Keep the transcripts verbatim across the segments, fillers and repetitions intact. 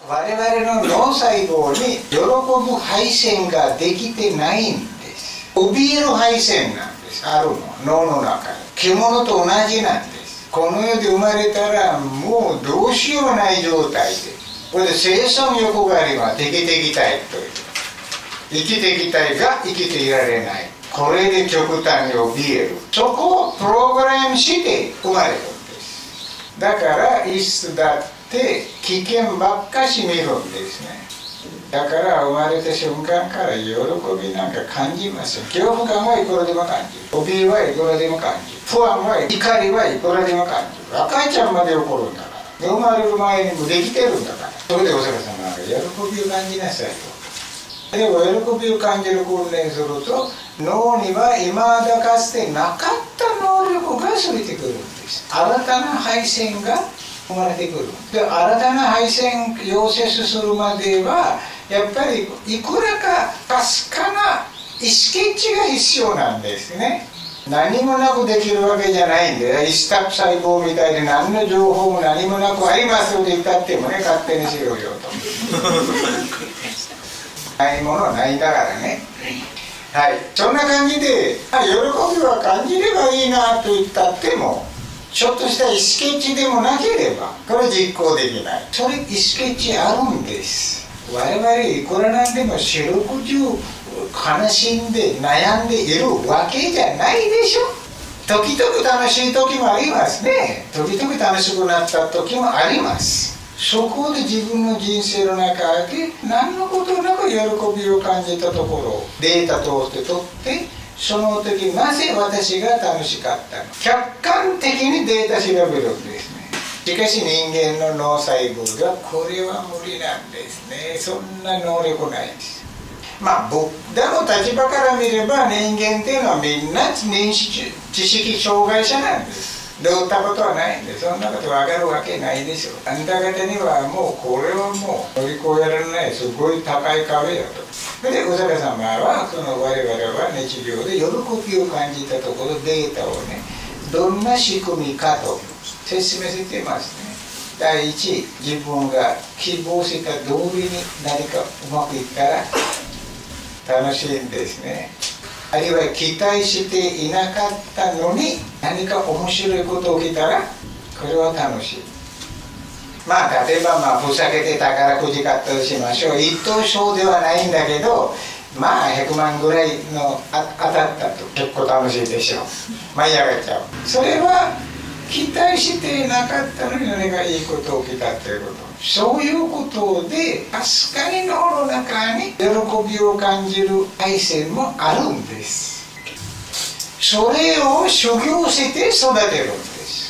我々の脳細胞に喜ぶ配線ができてないんです。怯える配線なんです。あるの、脳の中に。獣と同じなんです。この世で生まれたらもうどうしようもない状態で、これで生存欲があります。生きていきたいという。生きていきたいが生きていられない。これで極端に怯える。そこをプログラムして生まれるんです。だからいつだって危険ばっかし見るんですね。だから生まれた瞬間から喜びなんか感じますよ。恐怖感はいくらでも感じる。怯えはいくらでも感じる。不安は怒りはいくらでも感じる。赤ちゃんまで起こるんだから。生まれる前にもできてるんだから。それでお釈迦様が喜びを感じなさいと。でも喜びを感じる訓練すると脳には今までかつてなかった能力がついてくるんです。新たな配線が生まれてくる。で新たな配線溶接するまではやっぱりいくらかかすかな意思決知が必要なんですね。何もなくできるわけじゃないんで、イスタップ細胞みたいで何の情報も何もなくありますよと言ったってもね、勝手にしろよとないものはないんだからね。はい、そんな感じで喜びは感じればいいなと言ったってもちょっとした意思決知でもなければこれ実行できない。それ意思決知あるんです。我々いくらなんでも四六時悲しんで悩んでいるわけじゃないでしょ。時々楽しい時もありますね。時々楽しくなった時もあります。そこで自分の人生の中で何のことなく喜びを感じたところをデータ通して取ってその時なぜ私が楽しかったのか客観的にデータ調べるんですね。しかし人間の脳細胞ではこれは無理なんですね。そんな能力ないです。まあブッダの立場から見れば人間っていうのはみんな認識知識障害者なんです。どうったことはないんで、そんなこと分かるわけないでしょ。あんた方にはもうこれはもう乗り越えられないすごい高い壁やと。それでお釈迦様はその我々は日常で喜びを感じたところデータをねどんな仕組みかと説明していますね。第一、自分が希望した通りに何かうまくいったら楽しいんですね。あるいは期待していなかったのに何か面白いこと起きたらこれは楽しい。まあ例えばまあふざけて宝くじ買ったとしましょう。一等賞ではないんだけどまあひゃくまんぐらいのあ当たったと結構楽しいでしょう。舞い上がっちゃう。それは期待していなかったのに何かいいこと起きたということ。そういうことでかすかに脳の中に喜びを感じる配線もあるんです。それを修行して育てるんです。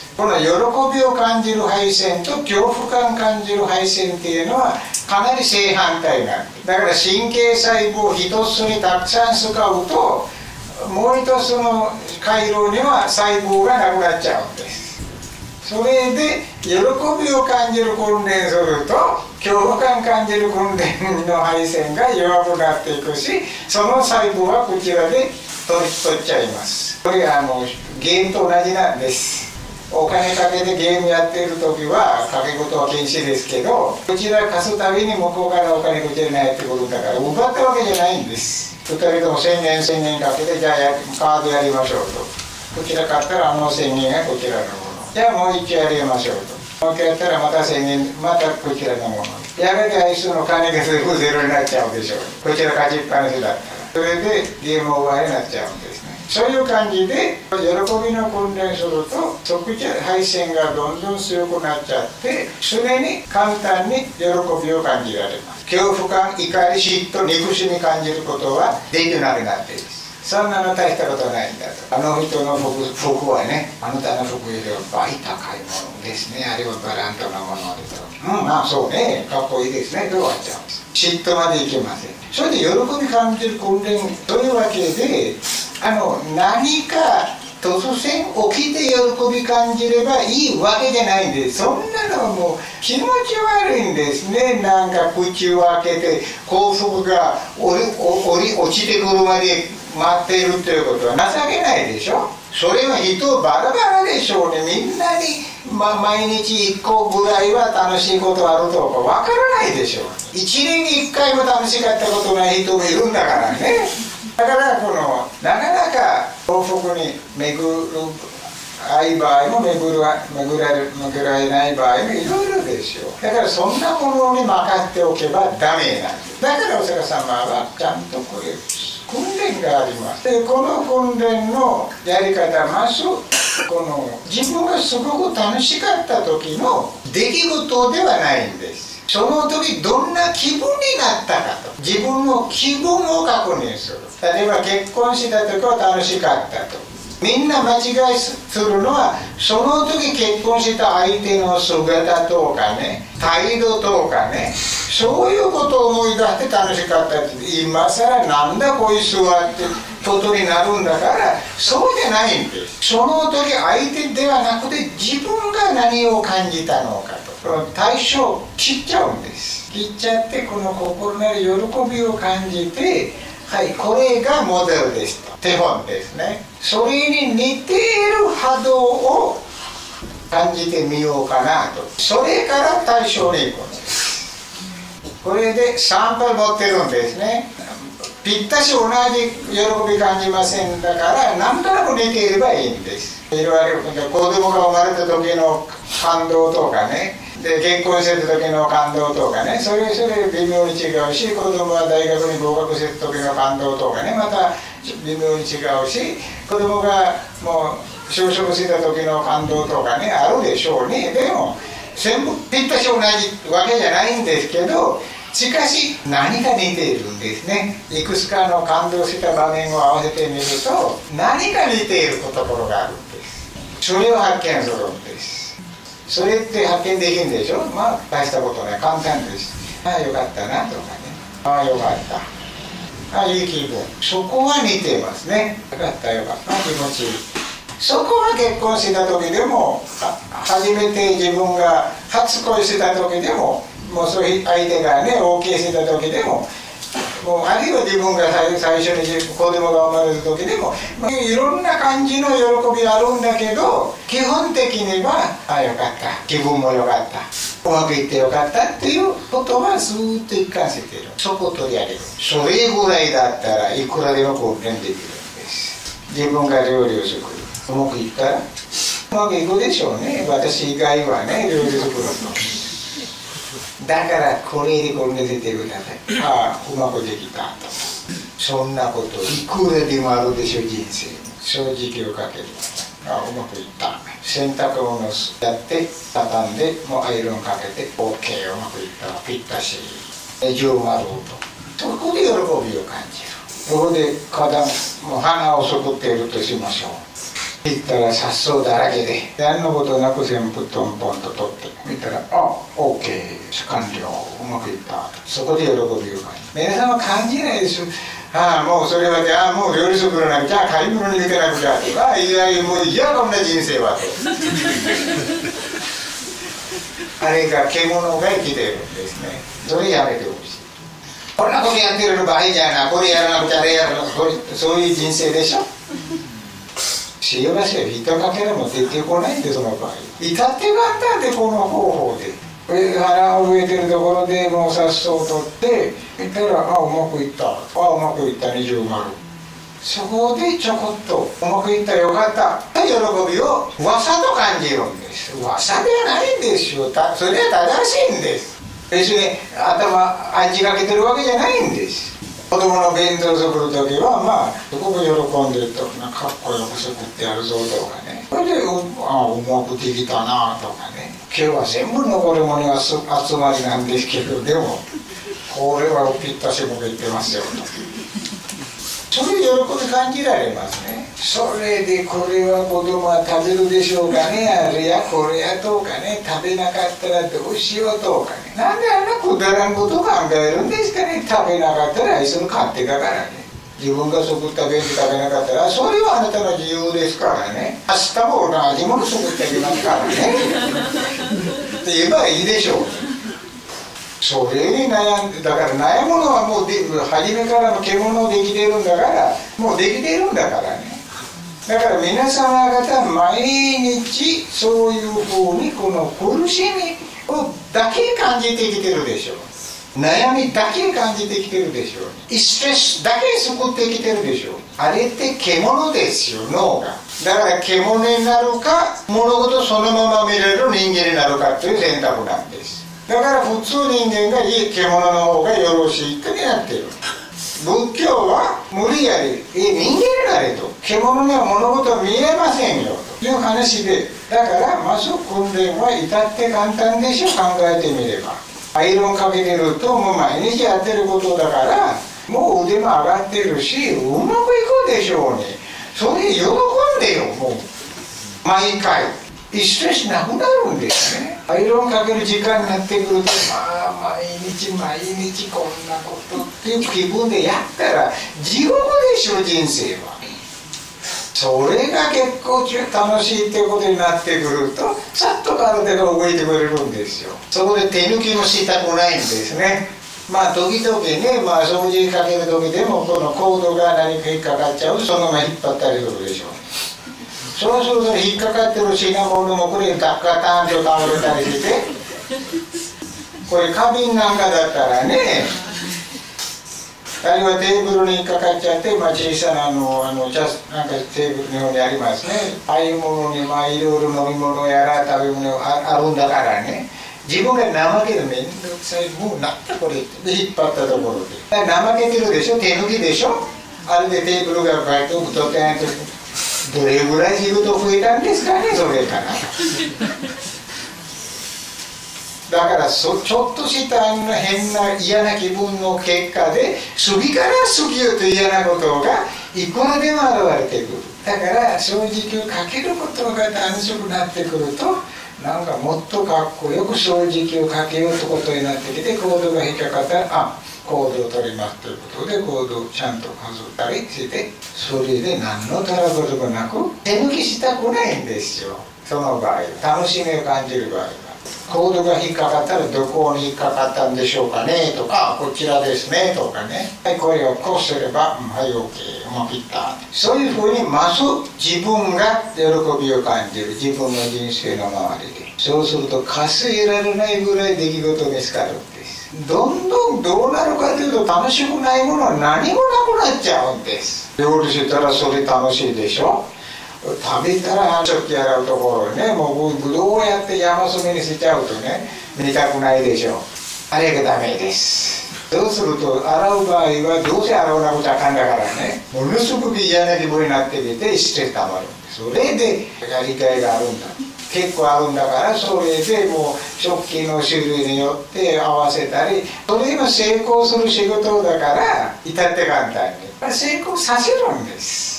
この喜びを感じる配線と恐怖感を感じる配線っていうのはかなり正反対なんです。だから神経細胞を一つにたくさん使うともう一つの回路には細胞がなくなっちゃうんです。それで喜びを感じる訓練すると恐怖感感じる訓練の配線が弱くなっていくしその細胞はこちらで取り取っちゃいます。これはあのゲームと同じなんです。お金かけてゲームやっている時は賭け事は禁止ですけどこちら貸すたびに向こうからお金こちらに入ってくるんだから奪ったわけじゃないんです。ふたりともせんえんせんえんかけてじゃあカードやりましょうとこちら買ったらあのせんえんがこちらのものじゃあもう一丁やりましょうともう一回やったらまたせんえんまたこちらのものやがてあいつの金が全部ゼロになっちゃうでしょう。こちら勝ちっぱなしだったらそれでゲームオーバーになっちゃうんですね。そういう感じで喜びの訓練するとそこじゃ配線がどんどん強くなっちゃって常に簡単に喜びを感じられます。恐怖感、怒り、嫉妬、憎しみ感じることはできなくなっている。そんなの大したことないんだと。あの人の 服, 服はねあなたの服よりは倍高いものですね。あれはブランドのものでとうんまあそうねかっこいいですねと終わっちゃうんです。嫉妬までいけません。それで喜び感じる訓練というわけであの何か突然起きて喜び感じればいいわけじゃないんです。そんなのはもう気持ち悪いんですね。なんか口を開けて幸福が降り落ちてくるまで待っているということは情けないでしょ。 それは人バラバラでしょうね。みんなに、ま、毎日いっこぐらいは楽しいことあるとかわからないでしょう。いちねんにいっかいも楽しかったことない人もいるんだからね。だからこのなかなか幸福に巡るあい場合も巡る巡られ巡られない場合もいろいろでしょう。だからそんなものに任っておけばダメなんです。だからお釈迦様はちゃんとこれ訓練があります。でこの訓練のやり方、まずこの自分がすごく楽しかった時の出来事ではないんです。その時どんな気分になったかと、自分の気分を確認する。例えば結婚した時は楽しかったと。みんな間違いするのは、その時結婚した相手の姿とかね、態度とかね、そういうことを思い出して楽しかったって、今更なんだこいつはってことになるんだから、そうじゃないんです。その時相手ではなくて自分が何を感じたのかと、この対象を切っちゃうんです。切っちゃって、この心なる喜びを感じて、はい、これがモデルですと、手本ですね。それに似ている波動を感じてみようかなと。それから対象に行くんです。これでサンプル持ってるんですね。ぴったし同じ喜び感じませんだから、何となく似ていればいいんです。いろいろ子供が生まれた時の感動とかね、で結婚してた時の感動とかね、それぞれ微妙に違うし、子供は大学に合格してた時の感動とかね、また微妙に違うし、子供がもう就職した時の感動とかね、あるでしょうね。でも全部ぴったし同じわけじゃないんですけど、しかし何か似ているんですね。いくつかの感動した場面を合わせてみると、何か似ているところがあるんです。それを発見するんです。それって発見できるんでしょ。まあ大したことない、簡単です。ああよかったなとかね、ああよかった、ああいい気分、そこは似てますね。よかったよかった、気持ちいい。そこは結婚した時でも、初めて自分が初恋した時でも、もうそういう相手がね オーケー してた時でも、もうあるいは自分が最初に子供が生まれる時でも、まあ、いろんな感じの喜びあるんだけど、基本的にはああよかった、気分もよかった、うまくいってよかったっていうことはずーっと一貫している。そこを取り上げる。それぐらいだったらいくらでも訓練できるんです。自分が料理を作る、うまくいったらうまくいくでしょうね。私以外はね、料理作るのだからこれでこれで出てください。ああうまくできたと。そんなこといくらでもあるでしょ、人生。正直をかける。ああうまくいった。洗濯物やって畳んで、もうアイロンかけて オーケー うまくいった、ぴったしじゅうまると、そこで喜びを感じる。そこで花壇もう花を作っているとしましょう。行ったら雑草だらけで、何のことなく全部トンポンと取って見たら、あ、オーケー、完了、うまくいった。そこで喜びを感じる。皆さんは感じないです。ああ、もうそれは、ああ、もう料理作らなくちゃ、買い物に行かなくちゃとか、いやいや、もういや、こんな人生はと。あれが獣が生きているんですね。それやめてほしい。こんなことやってる場合じゃな、これやらなくちゃ、あれやらなくちゃ、そういう人生でしょ。幸せは人かけらも出てこないんで、その場合。至ってよかったんで、この方法で。花を植えてるところでもう雑草を取って見たら、あ、うまくいった、あ、うまくいった、二重丸。そこでちょこっとうまくいったよかった喜びを噂と感じるんです。噂ではないんですよ。それは正しいんです。別に頭暗示かけてるわけじゃないんです。子供の弁当作る時はまあすごく喜んでると、かっこよく作ってやるぞとかね、それで う, あうまくできたなとかね、今日は全部残り物が集まりなんですけど、でもこれはぴったしも言ってますよと、それ喜び感じられますね。それでこれは子供は食べるでしょうかね、あれやこれやとかね、食べなかったらどうしようとかね、なんであんなくだらんこと考えるんですかね。食べなかったらあいつの勝手だからね、自分が作った弁当食べなかったらそれはあなたの自由ですからね、明日も同じもの作ってあげますからねって言えばいいでしょう。それに悩んで、だから悩むのはもうで初めからの獣できてるんだから、もうできてるんだからね。 だから皆様方毎日そういうふうにこの苦しみをだけ感じてきてるでしょう。悩みだけ感じてきてるでしょう。ストレスだけ救ってきてるでしょう。あれって獣ですよ、脳が。だから獣になるか物事そのまま見れる人間になるかという選択なんです。だから普通人間がいい獣の方がよろしいってなってる。仏教は無理やりえ人間になれと、獣には物事は見えませんよという話で、だからまず訓練は至って簡単でしょ、考えてみれば。アイロンかけてるともう毎日やってることだから、もう腕も上がってるしうまくいくでしょうね。それ喜んでよ、もう毎回ストレスなくなるんですね。アイロンかける時間になってくると、まあ毎日毎日こんなことっていう気分でやったら地獄でしょ、人生は。それが結構楽しいっていうことになってくると、さっと体が動いてくれるんですよ。そこで手抜きもしたくないんですね。まあ時々ね、まあ掃除かける時でもこのコードが何か引っかかっちゃうとそのまま引っ張ったりするでしょう。そうすると引っかかってる品物もこれガタタンと倒れたりして、これ花瓶なんかだったらね、あるいはテーブルに引っかかっちゃって、まあ、小さなあのあのジャスなんかテーブルのようにありますね。ああいうものにまあいろいろ飲み物やら食べ物ああるんだからね、自分が怠けるめんどくさい、もうなんだこれって引っ張ったところで怠けてるでしょ、手抜きでしょ。あれでテーブルがこうやってとてんとどれぐらい仕事増えたんですかね、それからだからそちょっとした変な嫌な気分の結果で次から次へと嫌なことがいくらでも現れてくる。だから掃除機をかけることが楽しくなってくると、なんかもっとかっこよく掃除機をかけようってことになってきて、コードが引っかかったら、あ、コードを取りますということでコードをちゃんと外ったりして、それで何のトラブルもなく手抜きしたくないんですよ。その場合楽しみを感じる場合は、コードが引っかかったらどこに引っかかったんでしょうかねとか、こちらですねとかね、はい、これをこうすれば、はい、 OK、 うまくいった。そういうふうにまず自分が喜びを感じる、自分の人生の周りで。そうすると数えられないぐらい出来事見つかるんです。どんどんどうなるかというと、楽しくないものは何もなくなっちゃうんです。料理したらそれ楽しいでしょ。食べたら食器洗うところね、もうどうやって山積みにしちゃうとね、見たくないでしょ。あれがダメです。そうすると洗う場合はどうせ洗わなくちゃあかんだからね、ものすごく嫌な気分になってきてストレスたまるんです。それでやりがいがあるんだ、結構あるんだから、それでもう食器の種類によって合わせたり、それも成功する仕事だから至って簡単に成功させるんです。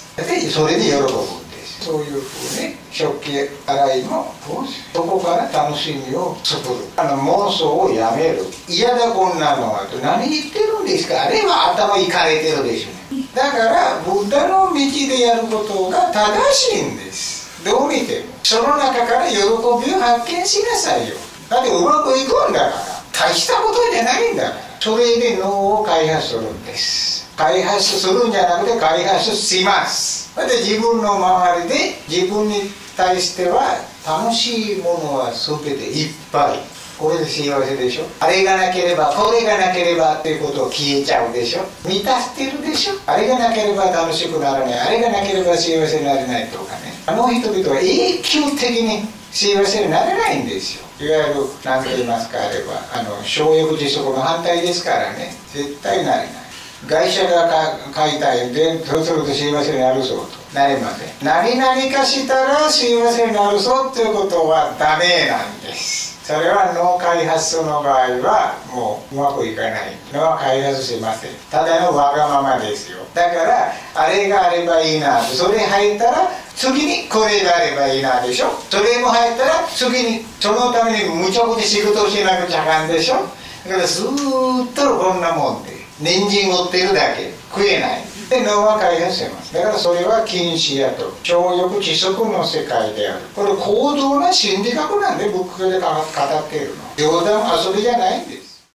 でそれで喜ぶ。そういうふうに食器洗いもそこから楽しみを作る、あの妄想をやめる。嫌だこんなのはと何言ってるんですか、あれは頭いかれてるでしょ。だからブッダの道でやることが正しいんです。どう見てもその中から喜びを発見しなさいよ。だってうまくいくんだから、大したことじゃないんだから。それで脳を開発するんです。開発するんじゃなくて開発します。で自分の周りで自分に対しては楽しいものは全ていっぱい。これで幸せでしょ。あれがなければこれがなければっていうことを消えちゃうでしょ。満たしてるでしょ。あれがなければ楽しくならない、あれがなければ幸せになれないとかね。あの人々は永久的に幸せになれないんですよ。いわゆる何と言いますか、あれはあの生欲自足の反対ですからね、絶対なれない。外車が買いたいで、そうすると幸せになるぞとなりません。何々かしたら幸せになるぞということはダメなんです。それは脳開発の場合はもううまくいかないのは開発しません。ただのわがままですよ。だからあれがあればいいな、それ入ったら次にこれがあればいいなでしょ。それも入ったら次にそのために無茶苦茶仕事をしなくちゃあかんでしょ。だからずーっとこんなもんで人参を売ってるだけ食えないで脳は開発してます。だからそれは禁止やと超欲知足の世界である。これ高度な心理学なんで仏教で語っているの。冗談遊びじゃないんです。